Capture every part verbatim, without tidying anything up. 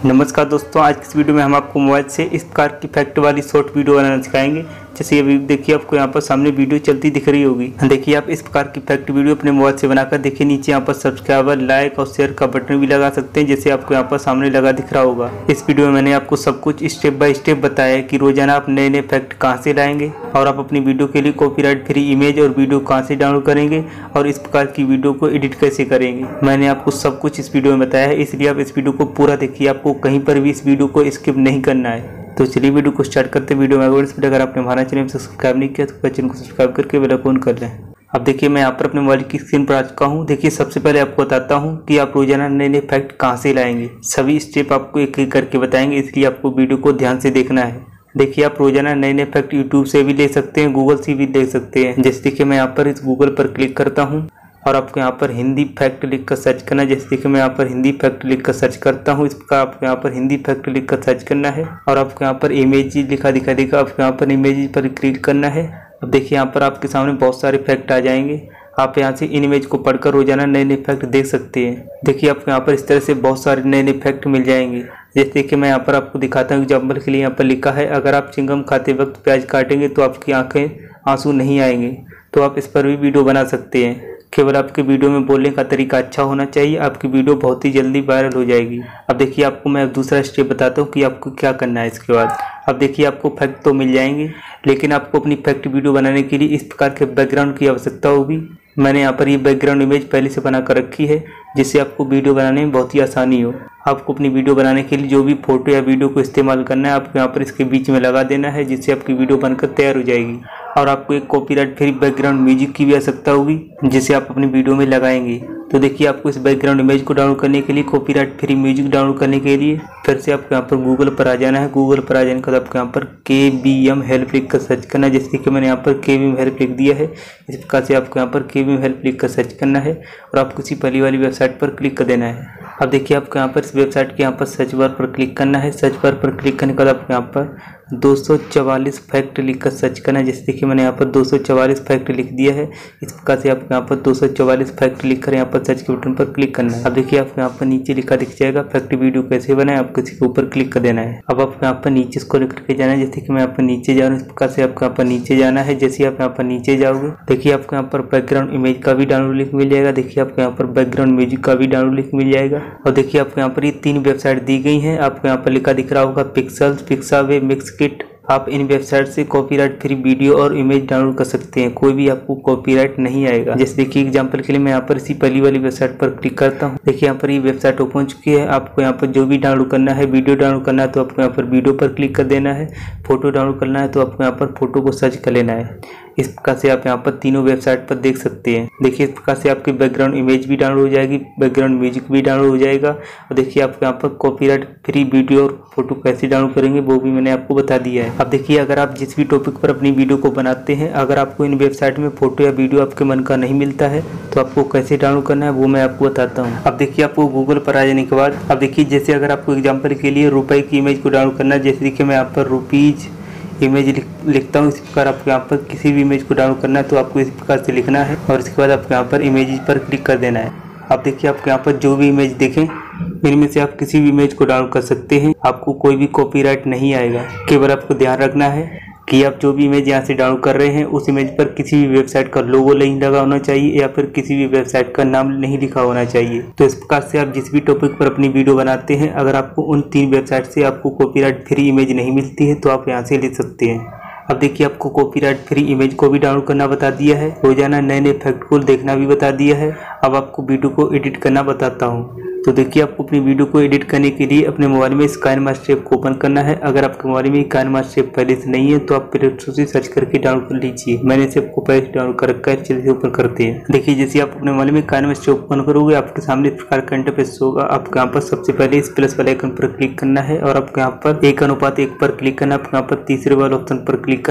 नमस्कार दोस्तों, आज की इस वीडियो में हम आपको मोबाइल से इस प्रकार की इफेक्ट वाली शॉर्ट वीडियो बनाना सिखाएंगे। जैसे अभी देखिए आपको यहाँ पर सामने वीडियो चलती दिख रही होगी। देखिए आप इस प्रकार की इफेक्ट वीडियो अपने मोबाइल से बनाकर देखिए नीचे यहाँ पर सब्सक्राइबर, लाइक और शेयर का बटन भी लगा सकते हैं, जैसे आपको यहाँ पर सामने लगा दिख रहा होगा। इस वीडियो में मैंने आपको सब कुछ स्टेप बाय स्टेप बताया है कि रोजाना आप नए नए इफेक्ट कहाँ से लाएंगे और आप अपनी वीडियो के लिए कॉपीराइट फ्री इमेज और वीडियो कहाँ से डाउनलोड करेंगे और इस प्रकार की वीडियो को एडिट कैसे करेंगे। मैंने आपको सब कुछ इस वीडियो में बताया है, इसलिए आप इस वीडियो को पूरा देखिए, आपको कहीं पर भी इस वीडियो को स्किप नहीं करना है। तो चलिए वीडियो को स्टार्ट करते हैं। वीडियो में अगर आपने हमारा चैनल सब्सक्राइब नहीं किया तो चैनल को सब्सक्राइब करके बेल आइकन कर लें। अब देखिए मैं यहाँ पर अपने मोबाइल की स्क्रीन पर आ चुका हूँ। देखिए सबसे पहले आपको बताता हूँ कि आप रोजाना नए नए इफेक्ट कहाँ से लाएंगे। सभी स्टेप आपको एक एक करके बताएंगे, इसलिए आपको वीडियो को ध्यान से देखना है। देखिए आप रोजाना नए नए इफेक्ट यूट्यूब से भी ले सकते हैं, गूगल से भी ले सकते हैं। जैसे देखिए मैं यहाँ पर इस गूगल पर क्लिक करता हूँ और आपको यहाँ पर हिंदी इफेक्ट लिख कर सर्च करना है। जैसे देखिए मैं यहाँ पर हिंदी इफेक्ट लिख कर सर्च करता हूँ, इस प्रकार आपको यहाँ पर हिंदी इफेक्ट लिख कर सर्च करना है और आपको यहाँ पर इमेज लिखा दिखा देगा, आपको यहाँ पर इमेज पर क्लिक करना है। अब देखिए यहाँ पर आपके सामने बहुत सारे इफेक्ट आ जाएंगे। आप यहाँ से इन इमेज को पढ़कर रोजाना नए नए इफेक्ट देख सकते हैं। देखिए आपको यहाँ पर इस तरह से बहुत सारे नए नए इफेक्ट मिल जाएंगे। जैसे देखिए मैं यहाँ पर आपको दिखाता हूँ, एग्जाम्पल के लिए यहाँ पर लिखा है, अगर आप चिंगम खाते वक्त प्याज काटेंगे तो आपकी आंखें आंसू नहीं आएंगे। तो आप इस पर भी वीडियो बना सकते हैं। केवल आपके वीडियो में बोलने का तरीका अच्छा होना चाहिए, आपकी वीडियो बहुत ही जल्दी वायरल हो जाएगी। अब देखिए आपको मैं दूसरा स्टेप बताता हूँ कि आपको क्या करना है इसके बाद। अब देखिए आपको इफेक्ट तो मिल जाएंगे, लेकिन आपको अपनी इफेक्ट वीडियो बनाने के लिए इस प्रकार के बैकग्राउंड की आवश्यकता होगी। मैंने यहाँ पर ये बैकग्राउंड इमेज पहले से बना कर रखी है, जिससे आपको वीडियो बनाने में बहुत ही आसानी हो। आपको अपनी वीडियो बनाने के लिए जो भी फोटो या वीडियो को इस्तेमाल करना है, आपको यहाँ पर इसके बीच में लगा देना है, जिससे आपकी वीडियो बनकर तैयार हो जाएगी। और आपको एक कॉपीराइट फ्री बैकग्राउंड म्यूजिक की भी आवश्यकता होगी, जिसे आप अपनी वीडियो में लगाएंगे। तो देखिए आपको इस बैकग्राउंड इमेज को डाउनलोड करने के लिए, कॉपीराइट फ्री म्यूजिक डाउनलोड करने के लिए फिर से आपको यहाँ पर गूगल पर आ जाना है। गूगल पर आ जाने के बाद आपको यहाँ पर के बी एम हेल्प लिख कर सर्च करना है। जैसे कि मैंने यहाँ पर के बी एम हेल्प लिख दिया है, इस प्रकार से आपको यहाँ पर के बी एम हेल्प लिख कर सर्च करना है और आपको किसी पहली वाली वेबसाइट पर क्लिक कर देना है। अब देखिए आपको यहाँ पर इस वेबसाइट के यहाँ पर सर्च बार पर क्लिक करना है। सर्च बार पर क्लिक करने के बाद आपको यहाँ पर दो सौ चवालीस फैक्ट लिख कर सर्च करना है। जैसे देखिए मैंने यहाँ पर दो सौ चवालीस फैक्ट लिख दिया है। इस प्रकार से आपको यहाँ पर दो सौ चवालीस फैक्ट लिख कर यहाँ पर सर्च के बटन पर क्लिक करना है। अब देखिए आपको यहाँ पर नीचे लिखा दिख जाएगा फैक्ट वीडियो कैसे बनाए, आपको इसी के ऊपर क्लिक कर देना है। अब आपको यहाँ पर नीचे स्क्रॉल करके जाना है। जैसे कि मैं यहाँ पर नीचे जा रहा हूँ, इस प्रकार से आपको यहाँ पर नीचे जाना है। जैसे आप यहाँ पर नीचे जाओगे, देखिए आपको यहाँ पर बैकग्राउंड इमेज का भी डाउनलोड लिंक मिल जाएगा। देखिए आपको यहाँ पर बैकग्राउंड म्यूजिक का भी डाउनलोड लिंक मिल जाएगा। और देखिए आपको यहाँ पर ये तीन वेबसाइट दी गई हैं। आपको यहाँ पर लिखा दिख रहा होगा पिक्सेल्स, पिक्सावे, मिक्सकिट। आप इन वेबसाइट से कॉपीराइट फ्री वीडियो और इमेज डाउनलोड कर सकते हैं, कोई भी आपको कॉपीराइट नहीं आएगा। जैसे देखिए एग्जांपल के लिए मैं यहाँ पर इसी पहली वाली वेबसाइट पर क्लिक करता हूँ। देखिए यहाँ पर ये वेबसाइट ओपन हो चुकी है। आपको यहाँ पर जो भी डाउनलोड करना है, वीडियो डाउनलोड करना है तो आपको यहाँ पर वीडियो पर क्लिक कर देना है। फोटो डाउनलोड करना है तो आपको यहाँ पर फोटो को सर्च कर लेना है। इस प्रकार से आप यहाँ पर तीनों वेबसाइट पर देख सकते हैं। देखिए इस प्रकार से आपकी बैकग्राउंड इमेज भी डाउनलोड हो जाएगी, बैकग्राउंड म्यूजिक भी डाउनलोड हो जाएगा। और देखिए आपको यहाँ पर कॉपीराइट फ्री वीडियो और फोटो कैसे डाउनलोड करेंगे वो भी मैंने आपको बता दिया है। अब देखिए अगर आप जिस भी टॉपिक पर अपनी वीडियो को बनाते हैं, अगर आपको इन वेबसाइट में फोटो या वीडियो आपके मन का नहीं मिलता है तो आपको कैसे डाउनलोड करना है वो मैं आपको बताता हूँ। अब देखिए आपको गूगल पर आ जाने के बाद, अब देखिए जैसे अगर आपको एग्जाम्पल के लिए रुपए की इमेज को डाउनलोड करना है, जैसे देखिए मैं यहाँ पर रुपीज इमेज लिख, लिखता हूँ। इस प्रकार आपको यहाँ पर किसी भी इमेज को डाउनलोड करना है तो आपको इस प्रकार से लिखना है और इसके बाद आपको यहाँ पर इमेज पर क्लिक कर देना है। अब देखिए आपको यहाँ पर जो भी इमेज देखें, इनमें से आप किसी भी इमेज को डाउनलोड कर सकते हैं, आपको कोई भी कॉपीराइट नहीं आएगा। केवल आपको ध्यान रखना है कि आप जो भी इमेज यहाँ से डाउनलोड कर रहे हैं उस इमेज पर किसी भी वेबसाइट का लोगो नहीं लगा होना चाहिए या फिर किसी भी वेबसाइट का नाम नहीं लिखा होना चाहिए। तो इस प्रकार से आप जिस भी टॉपिक पर अपनी वीडियो बनाते हैं, अगर आपको उन तीन वेबसाइट से आपको कॉपीराइट फ्री इमेज नहीं मिलती है तो आप यहाँ से ले सकते हैं। अब देखिए आपको कॉपीराइट फ्री इमेज को भी डाउनलोड करना बता दिया है, रोजाना नए नए इफेक्ट को देखना भी बता दिया है। अब आपको वीडियो को एडिट करना बताता हूँ। तो देखिए आपको अपनी वीडियो को एडिट करने के लिए अपने मोबाइल में काइनमास्टर ऐप को ओपन करना है। अगर आपके मोबाइल में काइनमास्टर ऐप पहले से नहीं है तो आप प्ले स्टोर से सर्च करके डाउनलोड कर लीजिए। मैंने इसे आपको पहले से डाउनलोड कर रखा है, चलिए ओपन करते हैं। देखिए जैसे आप अपने मोबाइल में काइनमास्टर ओपन करोगे, आपके सामने इस प्रकार का इंटरफेस होगा। आपको यहाँ पर सबसे पहले इस प्लस वाले आइकन पर क्लिक करना है और आपको यहाँ पर एक अनुपात एक पर क्लिक करना है। आपको यहाँ पर तीसरे वाले ऑप्शन पर क्लिक करना है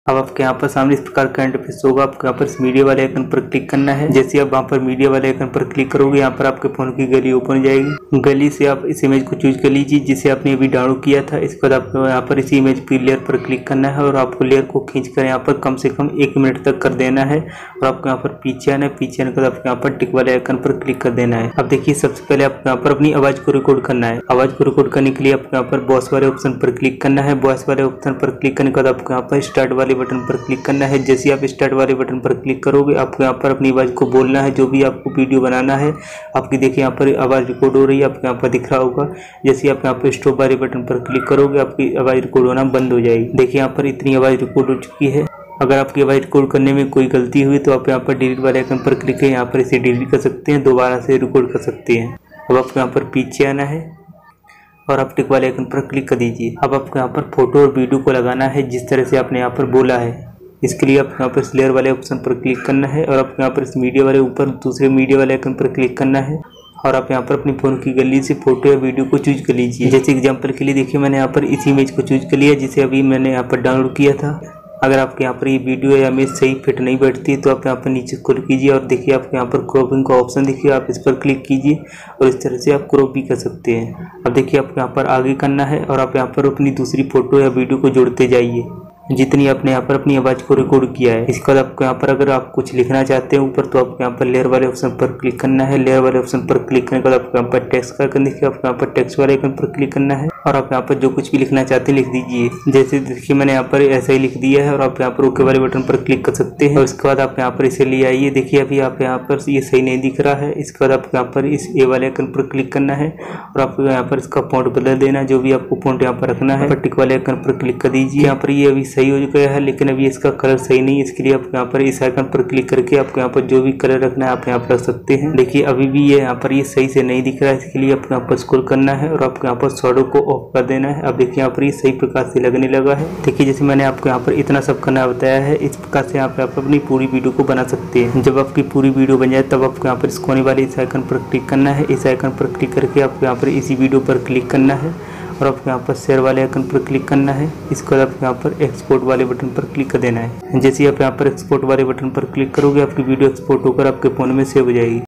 अब आपके यहाँ पर सामने इस प्रकार का इंटरफेस होगा। आपको यहाँ पर इस मीडिया वाले आइकन पर क्लिक करना है। जैसे आप वहाँ पर मीडिया वाले आइकन पर क्लिक करोगे, यहाँ पर आपके फोन की गैलरी ओपन हो जाएगी। गैलरी से आप इस इमेज को चूज कर लीजिए जिसे आपने अभी डाउनलोड किया था। इसके बाद आपको यहाँ पर इसी इमेज की लेयर पर क्लिक करना है और आपको लेयर को खींच कर यहाँ पर कम से कम एक मिनट तक कर देना है। और आपको यहाँ पर पीछे आना है। पीछे आने के बाद आपको यहाँ पर टिक वाले आइकन पर क्लिक कर देना है। अब देखिए सबसे पहले आपको यहाँ पर अपनी आवाज को रिकॉर्ड करना है। आवाज को रिकॉर्ड करने के लिए आपको यहाँ पर वॉइस वाले ऑप्शन पर क्लिक करना है। वॉइस वाले ऑप्शन पर क्लिक करने के बाद आपको यहाँ पर स्टार्ट वाले बटन पर क्लिक करना है। जैसे आप स्टार्ट वाले बटन पर क्लिक करोगे, आपको यहाँ पर अपनी आवाज को बोलना है। जो भी आपको वीडियो बनाना है, आपकी देखिए यहाँ पर आवाज रिकॉर्ड हो रही है, आपको यहाँ पर दिख रहा होगा। जैसे आप यहाँ पर स्टॉप वाले बटन पर क्लिक करोगे, आपकी आवाज रिकॉर्ड होना बंद हो जाएगी। देखिए यहाँ पर इतनी आवाज रिकॉर्ड हो चुकी है। अगर आपकी आवाज रिकॉर्ड करने में कोई गलती हुई तो आप यहाँ पर डिलीट वाले आइकन पर क्लिक करें। यहाँ पर इसे डिलीट कर सकते हैं, दोबारा से रिकॉर्ड कर सकते हैं। अब आपको यहाँ पर पीछे आना है और आप टिक वाले आइकन पर क्लिक कर दीजिए। अब आपको यहाँ पर फोटो और वीडियो को लगाना है जिस तरह से आपने यहाँ पर बोला है। इसके लिए आपको यहाँ पर लेयर वाले ऑप्शन पर क्लिक करना है और आपको यहाँ पर इस मीडिया वाले ऊपर दूसरे मीडिया वाले आइकन पर क्लिक करना है और आप यहाँ पर अपनी फ़ोन की गैलरी से फोटो या वीडियो को चूज कर लीजिए। जैसे एग्जांपल के लिए देखिए मैंने यहाँ पर इस इमेज को चूज कर लिया जिसे अभी मैंने यहाँ पर डाउनलोड किया था। अगर आपके यहाँ पर ये वीडियो या इमेज सही फिट नहीं बैठती तो आप यहाँ पर नीचे स्क्रॉल कीजिए और देखिए आपको यहाँ पर क्रॉपिंग का ऑप्शन देखिए, आप इस पर क्लिक कीजिए और इस तरह से आप क्रॉप भी कर सकते हैं। अब देखिए आपको यहाँ पर आगे करना है और आप यहाँ पर अपनी दूसरी फोटो या वीडियो को जोड़ते जाइए जितनी आपने यहाँ पर अपनी आवाज़ को रिकॉर्ड किया है। इसके बाद आपको यहाँ पर अगर आप कुछ लिखना चाहते हैं ऊपर तो आपको यहाँ पर लेयर वाले ऑप्शन पर क्लिक करना है। लेयर वाले ऑप्शन पर क्लिक करने के बाद आपको यहाँ पर टेक्स्ट का आइकन देखिए, आपको यहाँ पर टेक्स्ट वाले आइकन पर क्लिक करना है और आप यहाँ पर जो कुछ भी लिखना चाहते हैं लिख दीजिए। जैसे देखिए मैंने यहाँ पर ऐसा ही लिख दिया है और आप यहाँ पर ओके वाले बटन पर क्लिक कर सकते हैं। और इसके बाद आप यहाँ पर इसे ले आइए। देखिए अभी आप यहाँ पर ये सही नहीं दिख रहा है। इसके बाद आपको यहाँ पर इस ए वाले आइकन पर क्लिक करना है और आपको यहाँ पर इसका फॉन्ट बदल देना है। जो भी आपको फॉन्ट यहाँ पर रखना है, टिक वाले आइकन पर क्लिक कर दीजिए। यहाँ पर ये अभी सही हो गया है लेकिन अभी इसका कलर सही नहीं है। इसके लिए आप यहाँ पर इस आइकन पर क्लिक करके आपको यहाँ पर जो भी कलर रखना है आप यहाँ पर रख सकते हैं। देखिए अभी भी ये यहाँ पर ये सही से नहीं दिख रहा है। इसके लिए आपको यहाँ पर स्क्रॉल करना है और आपको यहाँ पर शैडो को ऑफ कर देना है। अब देखिए यहाँ पर ये सही प्रकार से लगने लगा है। देखिए जैसे मैंने आपको यहाँ पर इतना सब करना बताया है, इस प्रकार से आप अपनी पूरी वीडियो को बना सकते हैं। जब आपकी पूरी वीडियो बन जाए तब आपको यहाँ पर इस कोने वाले इस आइकन पर क्लिक करना है। इस आइकन पर क्लिक करके आपको यहाँ पर इसी वीडियो पर क्लिक करना है और आपको यहाँ पर शेयर वाले आइकन पर क्लिक करना है। इसके बाद आपको यहाँ पर एक्सपोर्ट वाले बटन पर क्लिक कर देना है। जैसे आप यहाँ पर एक्सपोर्ट वाले बटन पर क्लिक करोगे, आपकी वीडियो एक्सपोर्ट होकर आपके फ़ोन में सेव हो जाएगी।